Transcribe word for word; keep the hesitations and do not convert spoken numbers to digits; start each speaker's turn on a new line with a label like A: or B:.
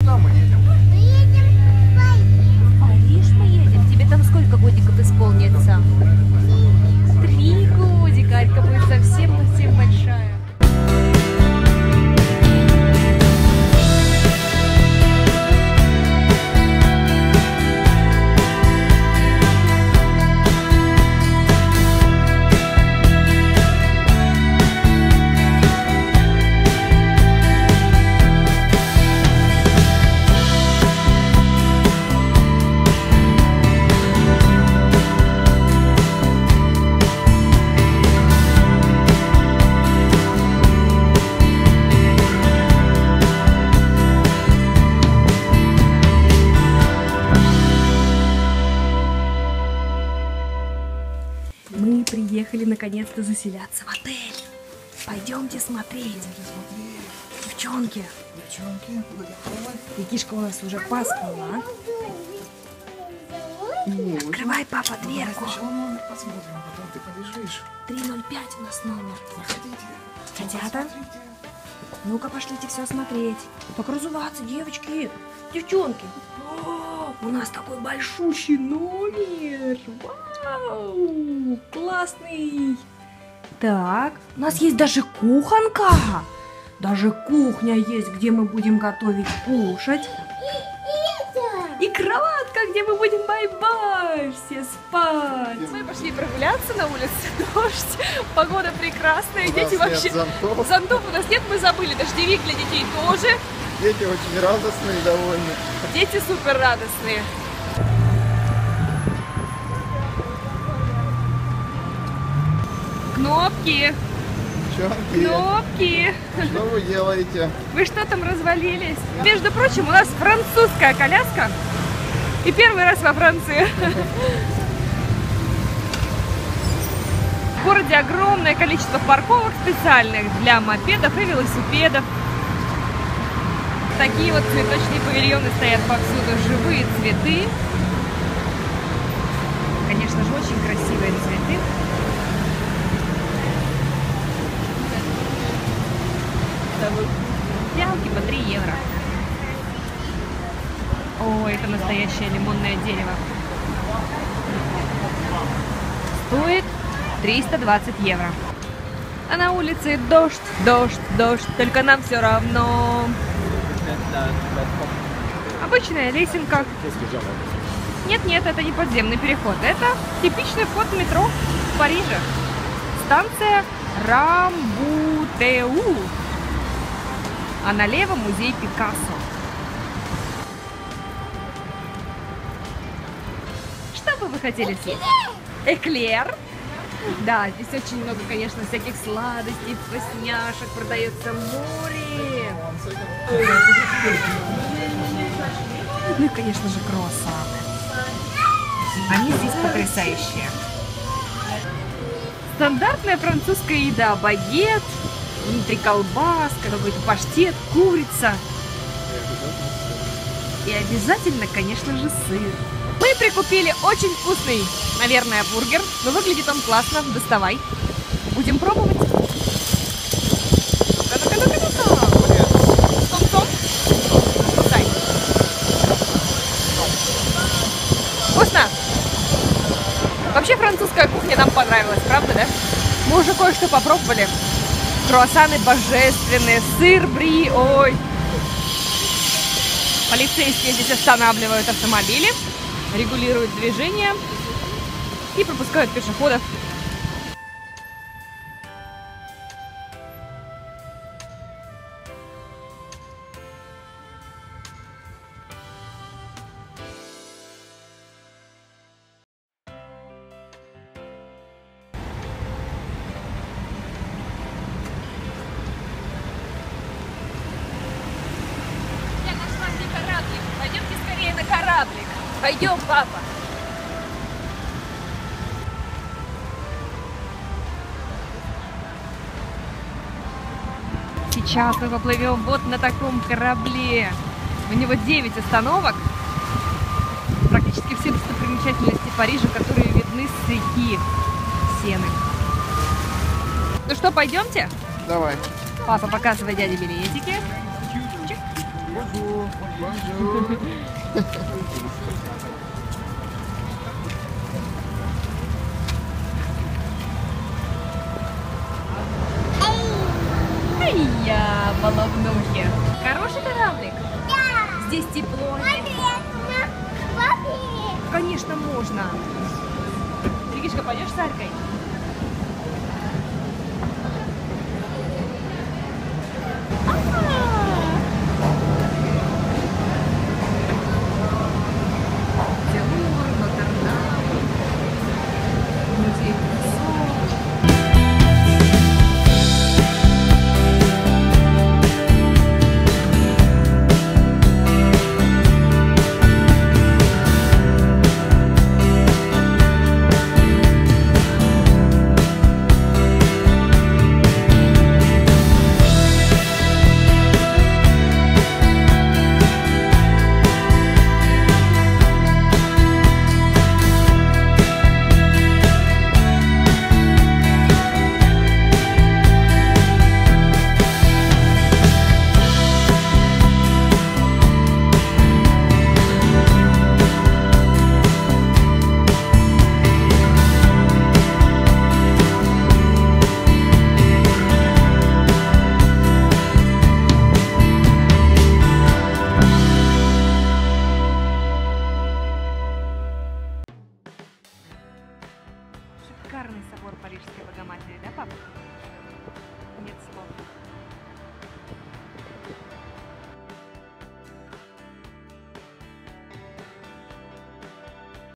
A: куда мы едем?
B: Мы едем в Париж.
C: В Париж мы едем? Тебе там сколько годиков исполнится? Три годика. Алька будет совсем-совсем большая. Мы приехали наконец-то заселяться в отель. Пойдемте смотреть. Девчонки.
A: Девчонки,
C: Якишка у нас уже поспала. Открывай, папа, дверку.
A: сначала номер посмотрим, а потом ты побежишь.
C: три ноль пять у нас номер.
A: Заходите.
C: Ребята, ну-ка пошлите все смотреть. Так разуваться, девочки. Девчонки. О, у нас такой большущий номер. Вау, классный. Так, у нас есть даже кухонка. Даже кухня есть, где мы будем готовить кушать. И кроватка, где мы будем бай-бай все спать. Мы пошли прогуляться на улице, дождь, погода прекрасная,
A: У
C: дети
A: нас
C: вообще...
A: нет зонтов.
C: Зонтов у нас нет, мы забыли, дождевик для детей тоже.
A: Дети очень радостные и довольны.
C: Дети супер радостные. Кнопки,
A: Девчонки,
C: кнопки.
A: что вы делаете?
C: Вы что там развалились? Между прочим, у нас французская коляска. И первый раз во Франции. В городе огромное количество парковок специальных для мопедов и велосипедов. Такие вот цветочные павильоны стоят повсюду. Живые цветы. Конечно же, очень красивые цветы. Фиалки по три евро. О, это настоящее лимонное дерево. Стоит триста двадцать евро. А на улице дождь, дождь, дождь. Только нам все равно. Обычная лесенка. Нет, нет, это не подземный переход. Это типичный вход в метро в Париже. Станция Рамбутеу. А налево музей Пикассо. Что бы вы хотели съесть? Эклер. Да, здесь очень много, конечно, всяких сладостей, вкусняшек, продается море. Ну и, конечно же, круассаны. Они здесь потрясающие. Стандартная французская еда. Багет, внутри колбаска, какой-то паштет, курица. И обязательно, конечно же, сыр. Мы прикупили очень вкусный, наверное, бургер. Но выглядит он классно. Доставай. Будем пробовать. Ну-ка, ну-ка, ну-ка, ну-ка. Стоп-стоп. Кусай. Вкусно? Вообще французская кухня нам понравилась, правда, да? Мы уже кое-что попробовали. Круассаны божественные, сыр бри, ой. Полицейские здесь останавливают автомобили, регулируют движение и пропускают пешеходов. Пойдемте скорее на кораблик. Пойдем, папа. Сейчас мы поплывем вот на таком корабле. У него девять остановок. Практически все достопримечательности Парижа, которые видны с реки Сены. Ну что, пойдемте?
A: Давай.
C: Папа, показывай дяде билетики. Чик.
A: Бонжур. Бонжур.
C: Ай-я, баловнухи. Хороший кораблик?
B: Да.
C: Здесь тепло.
B: Можно воды.
C: Конечно, можно. Ригишка, пойдешь с Аркой? Тимур, Нотр-Дам, музей Пикассо. Шикарный собор Парижской Богоматери, да, папа? Нет слов.